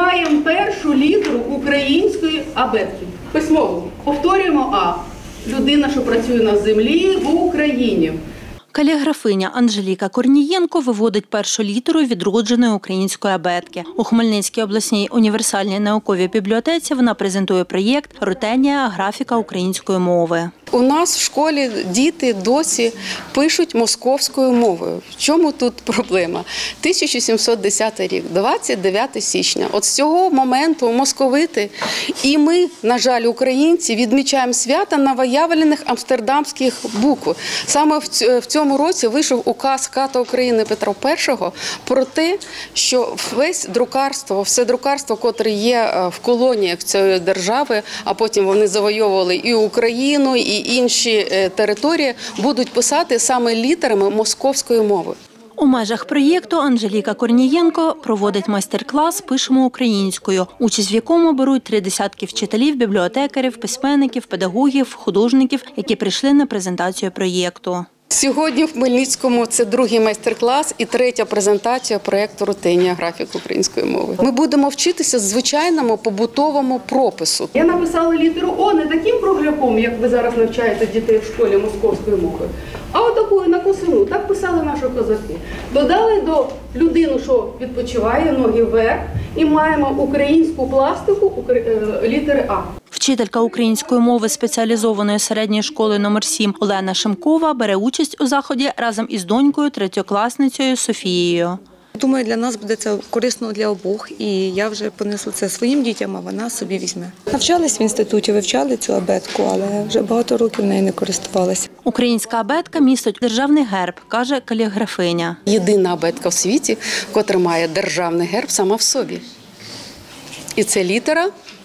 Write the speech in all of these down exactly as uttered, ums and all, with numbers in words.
маємо першу літеру української абетки. Письмово. Повторюємо А. Людина, що працює на землі в Україні. Каліграфиня Анжеліка Корнієнко виводить першу літеру відродженої української абетки. У Хмельницькій обласній універсальній науковій бібліотеці вона презентує проєкт «Рутенія. Графіка української мови». У нас в школі діти досі пишуть московською мовою. В чому тут проблема? тисяча сімсот десятий рік, двадцять дев'яте січня. От з цього моменту московити і ми, на жаль, українці, відмічаємо свята новоявлених амстердамських букв. Саме в цьому році вийшов указ Ката України Петра Першого про те, що весь друкарство, все друкарство, котре є в колоніях цієї держави, а потім вони завойовували і Україну, і інші території, будуть писати саме літерами московської мови. У межах проєкту Анжеліка Корнієнко проводить майстер-клас «Пишемо українською», участь в якому беруть три десятки вчителів, бібліотекарів, письменників, педагогів, художників, які прийшли на презентацію проєкту. Сьогодні в Хмельницькому це другий майстер-клас і третя презентація проєкту «Рутенія. Графіка української мови». Ми будемо вчитися звичайному побутовому пропису. Я написала літеру О не таким кругляком, як ви зараз навчаєте дітей в школі московської мови, а отакою на косину. Так писали наші козаки. Додали до людини, що відпочиває, ноги вверх, і маємо українську пластику літери А. Вчителька української мови спеціалізованої середньої школи номер сім Олена Шимкова бере участь у заході разом із донькою, третьокласницею Софією. Думаю, для нас буде це корисно для обох, і я вже понесу це своїм дітям, а вона собі візьме. Навчались в інституті, вивчали цю абетку, але вже багато років нею не користувалася. Українська абетка містить державний герб, каже каліграфиня. Єдина абетка в світі, котра має державний герб сама в собі. І це літера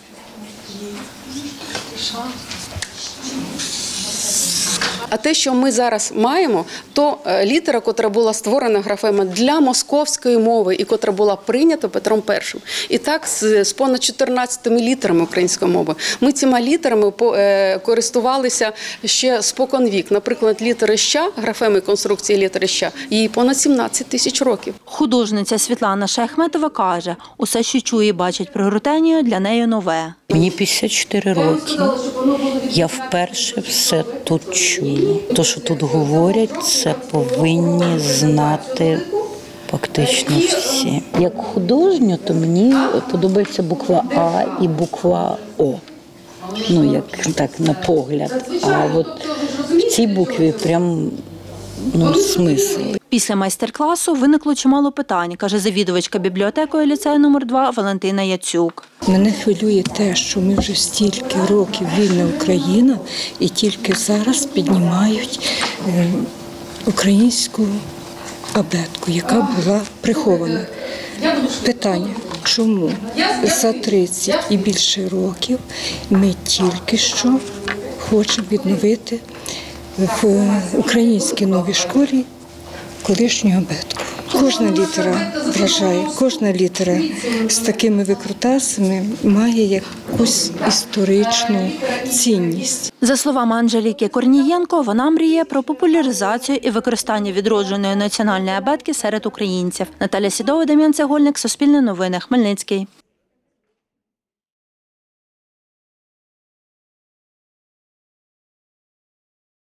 А те, що ми зараз маємо, то літера, котра була створена графема для московської мови і котра була прийнята Петром Першим. І так з понад чотирнадцятими літерами української мови. Ми цими літерами користувалися ще споконвік. Наприклад, літери «щ», графеми конструкції літери «щ», їй понад сімнадцять тисяч років. Художниця Світлана Шаяхметова каже, усе, що чує і бачить про Рутенію, для неї нове. Мені п'ятдесят чотири роки. Я вперше все тут чую. Те, що тут говорять, це повинні знати фактично всі. Як художньо, то мені подобається буква А і буква О. Ну, як так, на погляд. А от в цій букві прям, ну, смисл. Після майстер-класу виникло чимало питань, каже завідувачка бібліотекою ліцею номер два Валентина Яцюк. Мене хвилює те, що ми вже стільки років вільна Україна і тільки зараз піднімають українську абетку, яка була прихована. Питання, чому за тридцять і більше років ми тільки що хочемо відновити в українській новій школі колишню абетку. Кожна літера вражає, кожна літера з такими викрутасами має якусь історичну цінність. За словами Анжеліки Корнієнко, вона мріє про популяризацію і використання відродженої національної абетки серед українців. Наталя Сідова, Дем'ян Цегольник, Суспільне новини, Хмельницький.